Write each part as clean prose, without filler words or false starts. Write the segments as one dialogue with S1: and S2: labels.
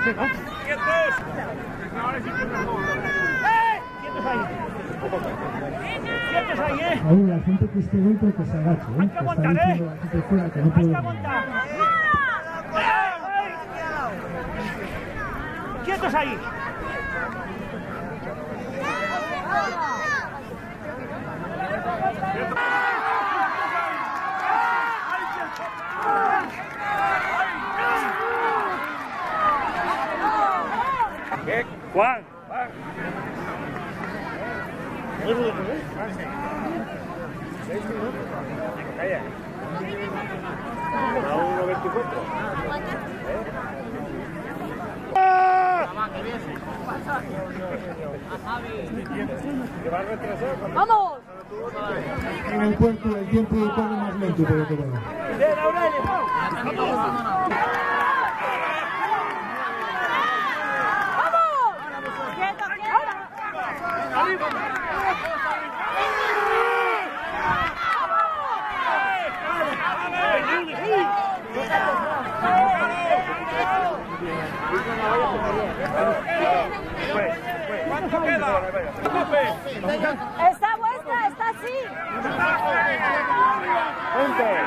S1: ¡Quietos! Ahora sí que mejor. ¡Quietos ahí! ¡Quietos ahí,
S2: Aún la gente que esté dentro que se agache,
S1: Hay que aguantar,
S2: la gente fuera que no
S1: Hay
S2: puede.
S1: que aguantar. ¡Quietos ahí! Juan. Calla. A 1.24.
S3: ¡Vamos!
S2: En el puerto el tiempo corre más lento, pero que bueno.
S1: ¡Bien, Aurelio! ¡Vamos! ¿Cuánto queda?
S3: Está vuestra, está así.
S1: 20.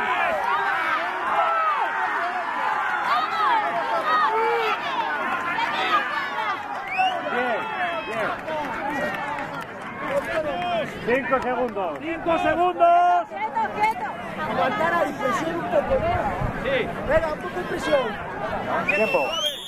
S1: Bien. 5 segundos. 5 segundos.
S3: Quieto, quieto.
S4: Aguantar la presión un poco, venga.
S1: Sí.
S4: Venga, un poco de presión.
S1: Tiempo.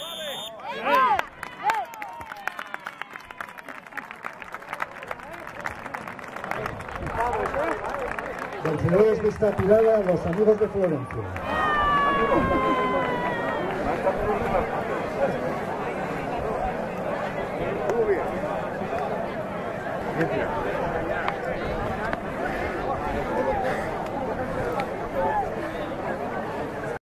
S2: Vencedores de esta tirada, los amigos de Florencia.
S1: Muy bien.